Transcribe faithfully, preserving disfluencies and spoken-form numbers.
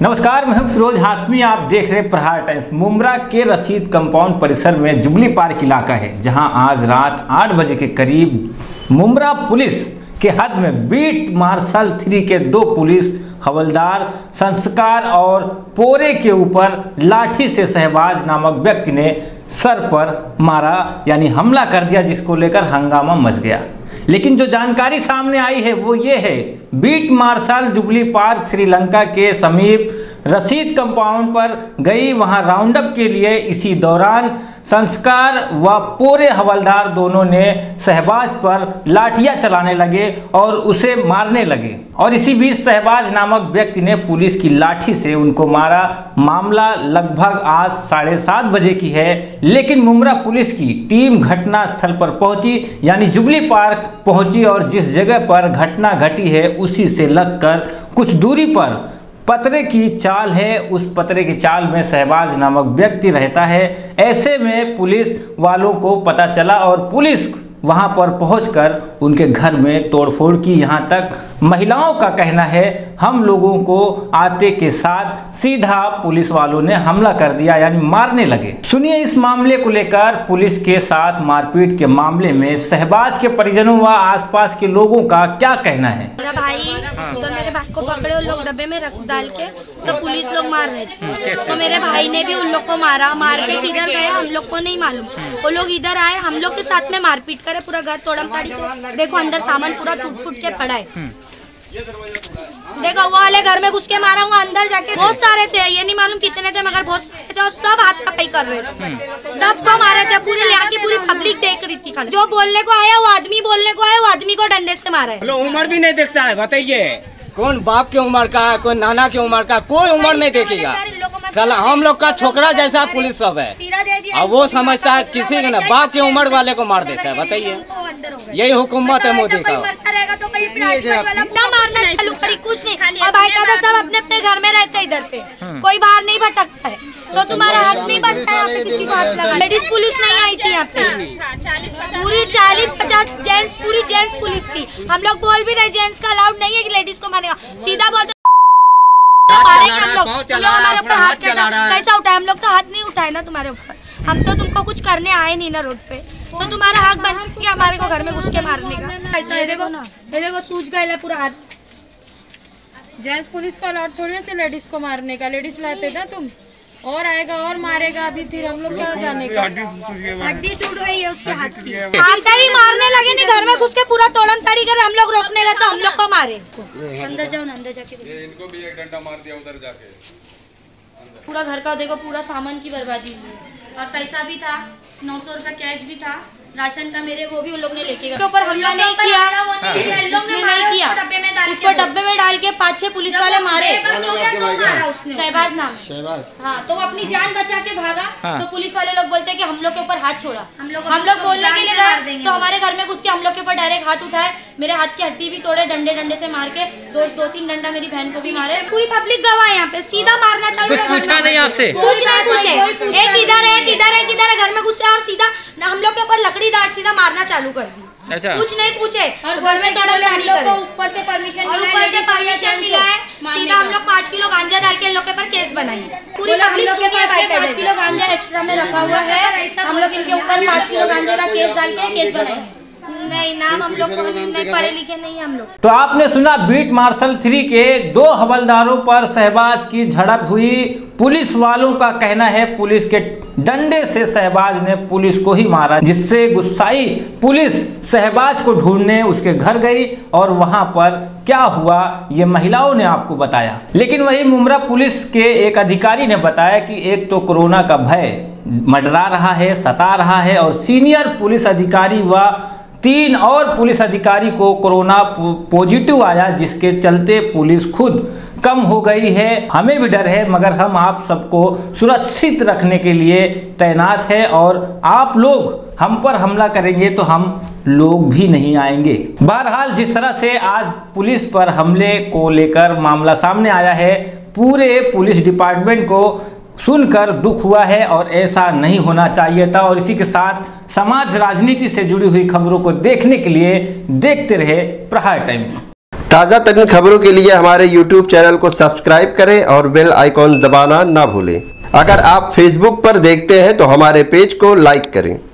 नमस्कार, मैं हूं फिरोज हाशमी। आप देख रहे प्रहार टाइम्स। मुमरा के रशीद कंपाउंड परिसर में जुबली पार्क इलाका है, जहां आज रात आठ बजे के करीब मुमरा पुलिस के हद में बीट मार्शल थ्री के दो पुलिस हवलदार संस्कार और पोरे के ऊपर लाठी से शहबाज नामक व्यक्ति ने सर पर मारा, यानी हमला कर दिया, जिसको लेकर हंगामा मच गया। लेकिन जो जानकारी सामने आई है वो ये है, बीट मार्शल जुबली पार्क श्रीलंका के समीप रशीद कंपाउंड पर गई, वहां राउंड अप के लिए। इसी दौरान संस्कार व पोरे हवलदार दोनों ने शहबाज पर लाठियां चलाने लगे और उसे मारने लगे, और इसी बीच शहबाज नामक व्यक्ति ने पुलिस की लाठी से उनको मारा। मामला लगभग आज साढ़े सात बजे की है, लेकिन मुमरा पुलिस की टीम घटना स्थल पर पहुंची, यानी जुबली पार्क पहुंची, और जिस जगह पर घटना घटी है उसी से लगकर कुछ दूरी पर पतरे की चाल है। उस पतरे की चाल में शहबाज नामक व्यक्ति रहता है। ऐसे में पुलिस वालों को पता चला और पुलिस वहां पर पहुंचकर उनके घर में तोड़फोड़ की। यहां तक महिलाओं का कहना है, हम लोगों को आते के साथ सीधा पुलिस वालों ने हमला कर दिया, यानी मारने लगे। सुनिए इस मामले को लेकर पुलिस के साथ मारपीट के मामले में शहबाज के परिजनों व आसपास के लोगों का क्या कहना है। मेरा भाई तो मेरे भाई को पकड़े, उन लोग डब्बे में रख डाल के सब पुलिस लोग मार रहे थे, तो मेरे भाई ने भी उन लोग को मारा। मार के किधर गए हम लोग को नहीं मालूम। वो लोग इधर आए, हम लोग के साथ में मारपीट करे, पूरा घर तोड़म ताड़ी के। देखो अंदर सामान पूरा टूट फूट के पड़ा है। देखो वो वाले घर में घुस के मारा हुआ, अंदर जाके बहुत सारे थे, ये नहीं मालूम कितने थे, मगर बहुत सारे थे, और सब हाथापाई कर रहे थे, सबको मारे थे। पूरी यहाँ की पूरी पब्लिक देख रही थी। जो बोलने को आया वो आदमी बोलने को आया, वो आदमी को डंडे से मारा है। उम्र भी नहीं देखता है, बताइए कौन बाप की उम्र का है, कोई नाना की उम्र का, कोई उम्र नहीं देखेगा। साला हम लोग का छोकरा जैसा पुलिस सब है, और वो समझता है किसी का ना बाप की उम्र वाले को मार देता है। बताइए यही हुकूमत है मोदी का। कुछ नहीं, और भाई का तो सब अपने अपने घर में रहते हैं, इधर पे कोई बाहर नहीं भटकता है, तो तुम्हारा हाथ नहीं बनता है यहाँ पे किसी को हाथ लगा। लेडीज पुलिस नहीं आई थी यहाँ पे, पूरी चालीस पचास जेंट्स, पूरी जेंट्स पुलिस थी। हम लोग बोल भी रहे जेंट्स का अलाउड नहीं है कि लेडीज को मारेगा, सीधा बोलते मारेंगे हम लोग। हमारे ऊपर हाथ कैसा उठाए? हम लोग तो हाथ नहीं उठाए ना तुम्हारे ऊपर, हम तो तुमको कुछ करने आए नहीं ना रोड पे, तो तुम्हारा हाथ बन गया हमारे को घर में घुस के मारने का। ऐसा ये देखो ना, ये देखो सूज गया पूरा हाथ। जेंट्स पुलिस का अलाउड थोड़ी है लेडीज को मारने का। लेडीज लाते ना तुम, और आएगा और मारेगा अभी, फिर हम लोग क्या जाने का। हड्डी टूट गई है उसके हाथ की, हाथ ही मारने लगे, नहीं घर में घुस के पूरा तोड़न ताड़ी कर। हम लोग रोकने गए तो हम लोग को मारे। अंदर जाओ ना, अंदर जाके इनको भी एक डंडा मार दिया उधर जाके। पूरा घर का देखो, पूरा सामान की बर्बादी हुई, और पैसा भी था, नौ सौ रुपया कैश भी था, राशन का मेरे, वो भी उन लोग ने लेके गए। ऊपर हमला नहीं किया, नहीं किया, उसको डब्बे में डाल के पाँच छह पुलिस वाले मारे। शहबाज नाम, हाँ, तो वो अपनी जान बचा के भागा। तो पुलिस वाले लोग बोलते हैं कि हम लोग के ऊपर हाथ छोड़ा। हम लोग हम लोग बोलने के लिए गए तो हमारे घर में घुस के हम लोग के ऊपर डायरेक्ट हाथ उठाए, मेरे हाथ की हड्डी भी तोड़े, डंडे डंडे से मार के, दो दो तीन डंडा मेरी बहन को भी मारे। पूरी पब्लिक गवाह है यहाँ पे, सीधा मारना चालू। पूछा नहीं आपसे? कुछ नहीं पूछे, एक इधर है, इधर है, किधर है, घर में घुसे और सीधा हम लोग के ऊपर लकड़ी दांत सीधा मारना चालू कर दी। अच्छा। कुछ नहीं पूछे, और घर में हम लोग को ऊपर से परमिशन मिला है, सीधा हम लोग पाँच किलो गांजा डाल के इन लोग के ऊपर केस बनाई। पूरी पब्लिक के ऊपर पाँच किलो गांजा एक्स्ट्रा में रखा हुआ है, हम लोग इनके ऊपर पाँच किलो गांजा का केस डाल के केस बनाएंगे। नहीं, नाम हम लोग को नहीं, पढ़े लिखे नहीं हम लोग। तो आपने सुना, बीट मार्शल थ्री के दो हवलदारों पर शहबाज की झड़प हुई। पुलिस वालों का कहना है पुलिस के डंडे से शहबाज ने पुलिस को ही मारा, जिससे गुस्साई पुलिस शहबाज को ढूंढने उसके घर गई, और वहां पर क्या हुआ ये महिलाओं ने आपको बताया। लेकिन वही मुमरा पुलिस के एक अधिकारी ने बताया कि एक तो कोरोना का भय मंडरा रहा है, सता रहा है, और सीनियर पुलिस अधिकारी व तीन और पुलिस अधिकारी को कोरोना पॉजिटिव आया, जिसके चलते पुलिस खुद कम हो गई है। हमें भी डर है, मगर हम आप सबको सुरक्षित रखने के लिए तैनात है, और आप लोग हम पर हमला करेंगे तो हम लोग भी नहीं आएंगे। बहरहाल जिस तरह से आज पुलिस पर हमले को लेकर मामला सामने आया है, पूरे पुलिस डिपार्टमेंट को सुनकर दुख हुआ है, और ऐसा नहीं होना चाहिए था। और इसी के साथ समाज राजनीति से जुड़ी हुई खबरों को देखने के लिए देखते रहे प्रहार टाइम्स। ताज़ा तरीन खबरों के लिए हमारे यूट्यूब चैनल को सब्सक्राइब करें और बेल आइकॉन दबाना ना भूलें। अगर आप फेसबुक पर देखते हैं तो हमारे पेज को लाइक करें।